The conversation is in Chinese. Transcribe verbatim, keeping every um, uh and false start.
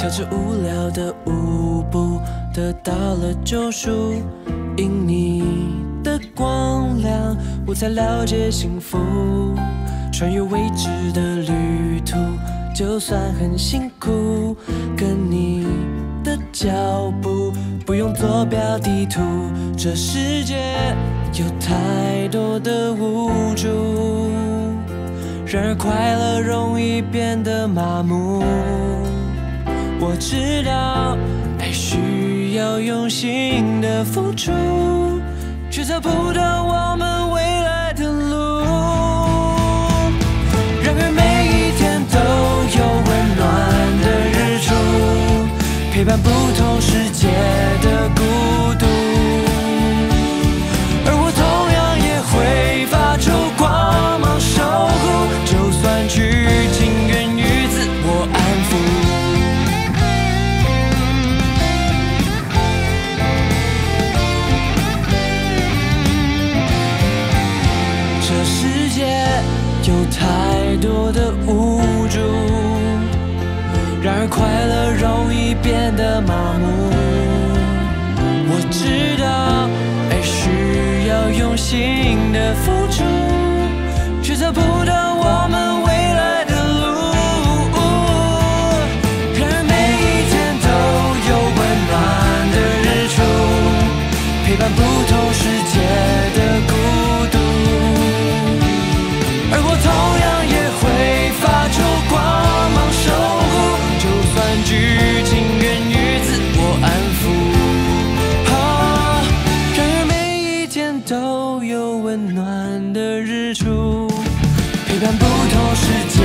跳着无聊的舞步，得到了救赎。因你的光亮，我才了解幸福。穿越未知的旅途，就算很辛苦，跟你的脚步，不用坐标地图。这世界有太多的无助，然而快乐容易变得麻木。我知道爱需要用心的付出，却找不到我们未来的路。然而每一天都有温暖的日出，陪伴不同世界的孤独，而我同样也会发出光芒守护，就算剧情源于自我安抚。这世界有太多的无助，然而快乐容易变得麻木。我知道爱需要用心的付出，却找不到我们未来的路。然而每一天都有温暖的日出，陪伴不同世界的孤独，而我同样也会发出光芒守护，就算剧情源于自我安抚。啊，然而每一天都有温暖的日出，陪伴不同世界